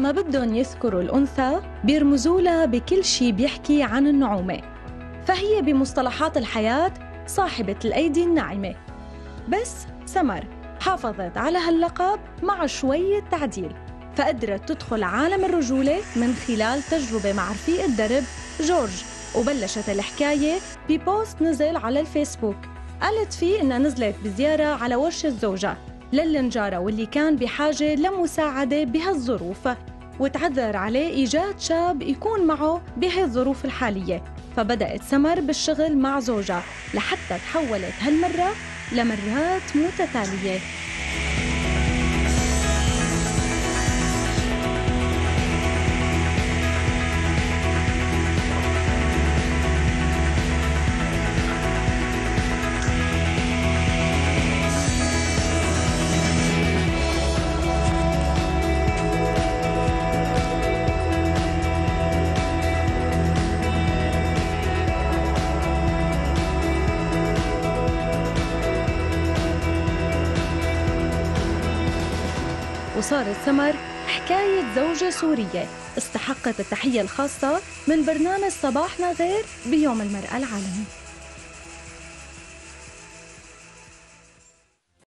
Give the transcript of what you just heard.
لما بدهم يذكروا الأنثى بيرمزوا لها بكل شي بيحكي عن النعومة، فهي بمصطلحات الحياة صاحبة الأيدي الناعمة. بس سمر حافظت على هاللقب مع شوية تعديل، فقدرت تدخل عالم الرجولة من خلال تجربة مع رفيق الدرب جورج. وبلشت الحكاية ببوست نزل على الفيسبوك قالت فيه إنها نزلت بزيارة على ورشة زوجها للنجارة واللي كان بحاجة لمساعدة بهالظروف، وتعذر عليه إيجاد شاب يكون معه بهالظروف الحالية. فبدأت سمر بالشغل مع زوجها لحتى تحولت هالمرة لمرات متتالية. وصارت سمر حكاية زوجة سورية استحقت التحية الخاصة من برنامج صباحنا غير بيوم المرأة العالمي.